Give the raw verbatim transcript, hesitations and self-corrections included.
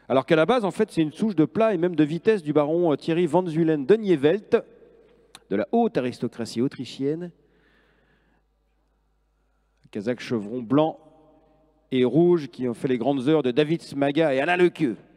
Alors qu'à la base, en fait, c'est une souche de plat et même de vitesse du baron Thierry van Zuylen de Nievelt, de la haute aristocratie autrichienne. Kazakh chevron blanc et rouge qui ont fait les grandes heures de David Smaga et Alain Lequeux.